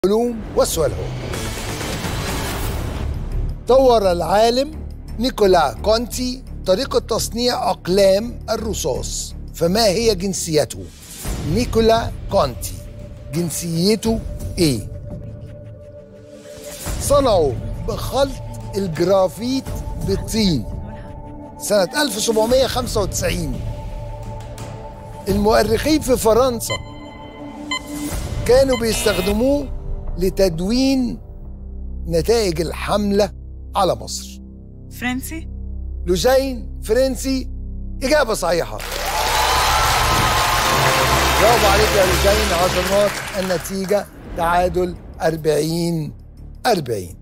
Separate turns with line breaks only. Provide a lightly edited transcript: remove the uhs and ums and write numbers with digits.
العلوم والسؤال هو: طور العالم نيكولا كونتي طريقة تصنيع أقلام الرصاص، فما هي جنسيته؟ نيكولا كونتي جنسيته إيه؟ صنعوا بخلط الجرافيت بالطين سنة 1795. المؤرخين في فرنسا كانوا بيستخدموه لتدوين نتائج الحملة على مصر.
فرنسي؟
لوجين فرنسي، إجابة صحيحة. برافو عليك يا لوجين، 10 نقط. النتيجة تعادل 40-40.